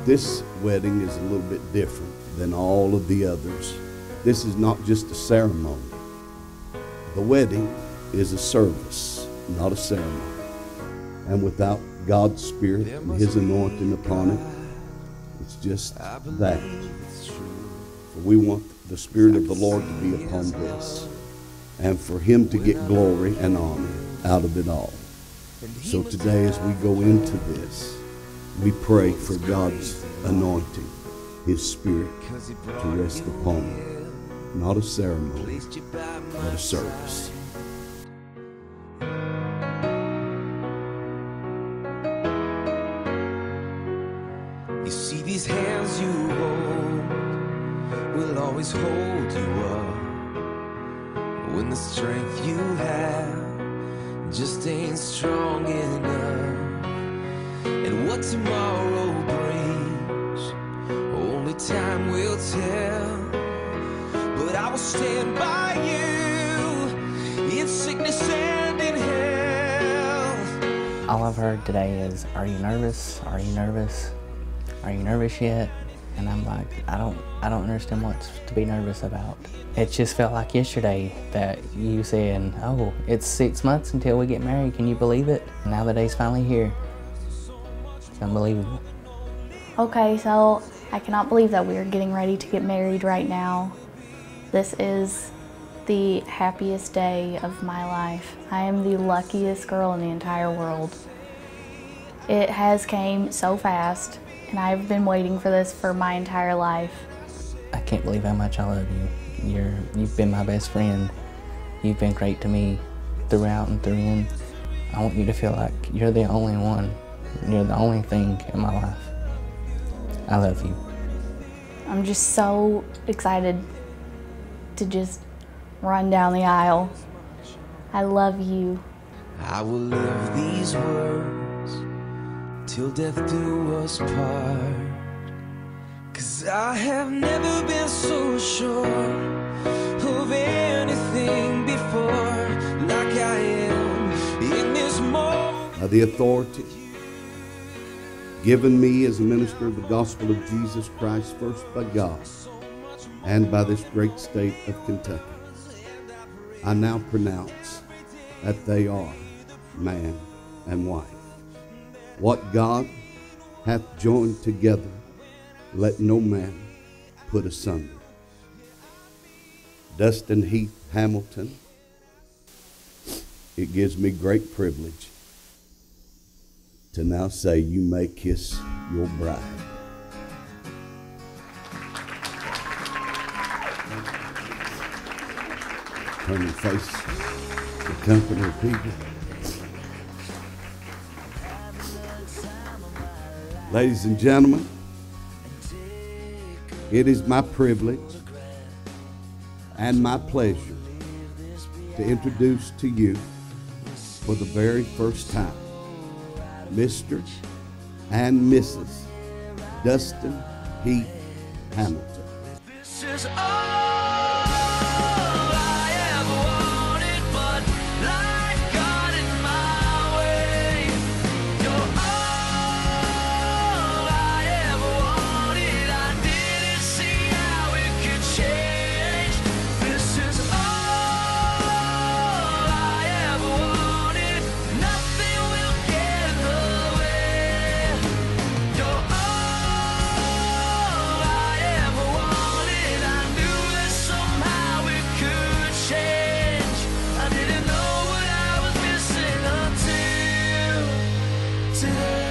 This wedding is a little bit different than all of the others. This is not just a ceremony. The wedding is a service, not a ceremony. And without God's Spirit and His anointing upon it, it's just that. For we want the Spirit of the Lord to be upon this, and for Him to get glory and honor out of it all. So today, as we go into this, we pray for God's anointing, His Spirit to rest upon it. Not a ceremony, but a service. You see, these hands you hold will always hold you up when the strength you have just ain't strong enough. And what tomorrow brings, only time will tell. But I will stand by you in sickness and in health. All I've heard today is, "Are you nervous? Are you nervous? Are you nervous yet?" And I'm like, I don't understand what's to be nervous about. It just felt like yesterday that you said, "Oh, it's 6 months until we get married. Can you believe it?" Now the day's finally here. It's unbelievable. Okay, so I cannot believe that we are getting ready to get married right now. This is the happiest day of my life. I am the luckiest girl in the entire world. It has came so fast, and I've been waiting for this for my entire life. I can't believe how much I love you. You've been my best friend. You've been great to me throughout and through in. I want you to feel like you're the only one. You're the only thing in my life. I love you. I'm just so excited to just run down the aisle. I love you. I will live these words till death do us part. 'Cause I have never been so sure of anything before, like I am in this moment. By the authority given me as a minister of the gospel of Jesus Christ, first by God and by this great state of Kentucky, I now pronounce that they are man and wife. What God hath joined together, let no man put asunder. Dustin Heath Hamilton, it gives me great privilege to now say you may kiss your bride. Turn and face the company of people. Ladies and gentlemen, it is my privilege and my pleasure to introduce to you for the very first time Mr. and Mrs. Dustin Heath Hamilton. This is all I ever wanted, but life got in my way. You're all I ever wanted. I didn't see how it could change. This is all I ever wanted. Nothing will get in the way. You're all I ever wanted. I knew that somehow it could change. I didn't know what I was missing until today.